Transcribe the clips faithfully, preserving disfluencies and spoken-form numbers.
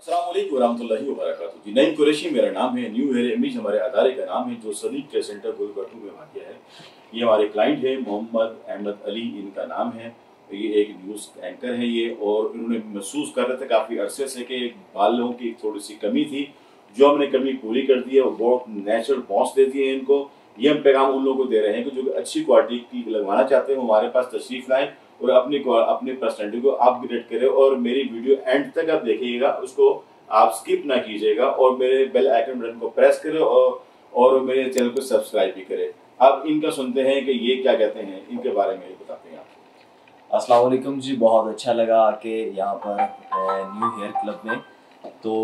अस्सलाम वालेकुम रहमतुल्लाहि व बरकातहू। जी, नईम कुरैशी मेरा नाम है। न्यू हेयर इमेज हमारे अदारे का नाम है जो सदीक के सेंटर गुलबर्टू में वाक़या है। ये हमारे क्लाइंट है मोहम्मद अहमद अली इनका नाम है। ये एक न्यूज़ एंकर है ये, और इन्होंने महसूस कर रहे थे काफ़ी अरसे से कि बालों की थोड़ी सी कमी थी, जो हमने कमी पूरी कर दी है और बहुत नेचुरल बॉस दे दिए हैं इनको। ये हम पैगाम उन लोगों को दे रहे हैं कि जो अच्छी क्वालिटी की लगवाना चाहते हैं वो हमारे पास तशरीफ लाएं और अपनी अपनी पर्सनैलिटी को अपग्रेड करें। और मेरी वीडियो एंड तक आप देखिएगा, उसको आप स्किप ना कीजिएगा, और मेरे बेल आइकन बटन को प्रेस करें और और मेरे चैनल को सब्सक्राइब भी करें। अब इनका सुनते हैं कि ये क्या कहते हैं, इनके बारे में बताते हैं आप। अस्सलाम वालेकुम जी, बहुत अच्छा लगा आके यहाँ पर न्यू हेयर क्लब में। तो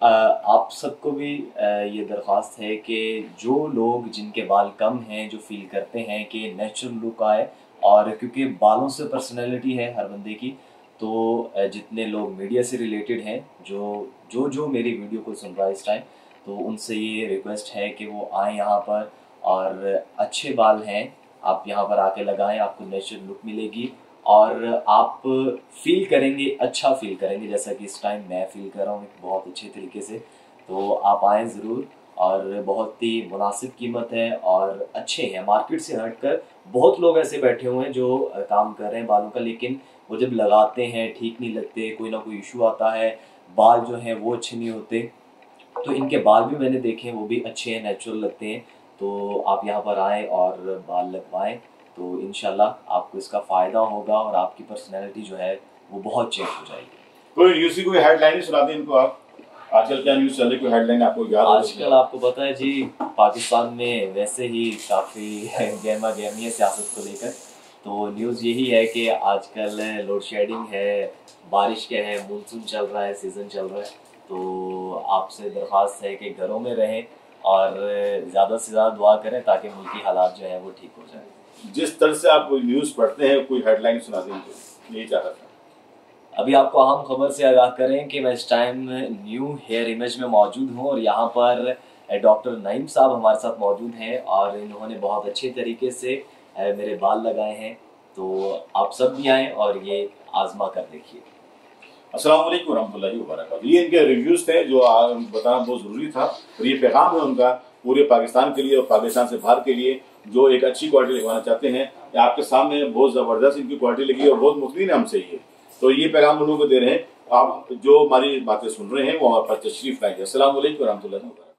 आप सबको भी ये दरख्वास्त है कि जो लोग जिनके बाल कम हैं, जो फील करते हैं कि नेचुरल लुक आए, और क्योंकि बालों से पर्सनैलिटी है हर बंदे की, तो जितने लोग मीडिया से रिलेटेड हैं, जो जो जो मेरी वीडियो को सुन रहा है इस टाइम, तो उनसे ये रिक्वेस्ट है कि वो आएँ यहाँ पर, और अच्छे बाल हैं आप यहाँ पर आके लगाएं, आपको नेचुरल लुक मिलेगी और आप फील करेंगे, अच्छा फील करेंगे, जैसा कि इस टाइम मैं फील कर रहा हूँ बहुत अच्छे तरीके से। तो आप आएँ ज़रूर, और बहुत ही मुनासिब कीमत है और अच्छे हैं। मार्केट से हटकर बहुत लोग ऐसे बैठे हुए हैं जो काम कर रहे हैं बालों का, लेकिन वो जब लगाते हैं ठीक नहीं लगते, कोई ना कोई इशू आता है, बाल जो हैं वो अच्छे नहीं होते। तो इनके बाल भी मैंने देखे हैं, वो भी अच्छे हैं, नेचुरल लगते हैं। तो आप यहाँ पर आएँ और बाल लगवाएं, तो इंशाल्लाह आपको इसका फ़ायदा होगा और आपकी पर्सनैलिटी जो है वो बहुत चेंज हो जाएगी। कोई न्यूज़ की कोई हेडलाइन सुना दें इनको आप। आजकल क्या न्यूज़ चल रही, कोई हेडलाइन आपको याद? आजकल आपको पता है जी, पाकिस्तान में वैसे ही काफ़ी गहमा गहमी है सियासत को लेकर। तो न्यूज़ यही है कि आजकल लोड शेडिंग है, बारिश के है, मानसून चल रहा है, सीज़न चल रहा है। तो आपसे दरख्वास्त है कि घरों में रहें और ज़्यादा से ज़्यादा दुआ करें ताकि मुल्की हालात जो है वो ठीक हो जाए। जिस तरह से आप कोई न्यूज़ पढ़ते हैं, कोई हेडलाइन सुना दें, यही चाहता था। अभी आपको अहम खबर से आगाह करें कि मैं इस टाइम न्यू हेयर इमेज में मौजूद हूँ, और यहाँ पर डॉक्टर नईम साहब हमारे साथ मौजूद हैं, और इन्होंने बहुत अच्छे तरीके से मेरे बाल लगाए हैं। तो आप सब भी आएँ और ये आजमा कर देखिए। अस्सलाम वालेकुम रहमतुल्लाहि व बरकातहू। ये इनके रिव्यूज़ थे जो बताना बहुत ज़रूरी था, और ये पैगाम है उनका पूरे पाकिस्तान के लिए और पाकिस्तान से बाहर के लिए जो एक अच्छी क्वालिटी लगवाना चाहते हैं। आपके सामने बहुत ज़बरदस्त इनकी क्वालिटी लगी और बहुत मुख्तलिफ है हमसे ये। तो ये पैगाम उन लोगों को दे रहे हैं। आप जो हमारी बातें सुन रहे हैं वो हमारे पास तशरीफ़ लाएंगे। अस्सलाम वालेकुम रहमतुल्लाहि व बरकातहू।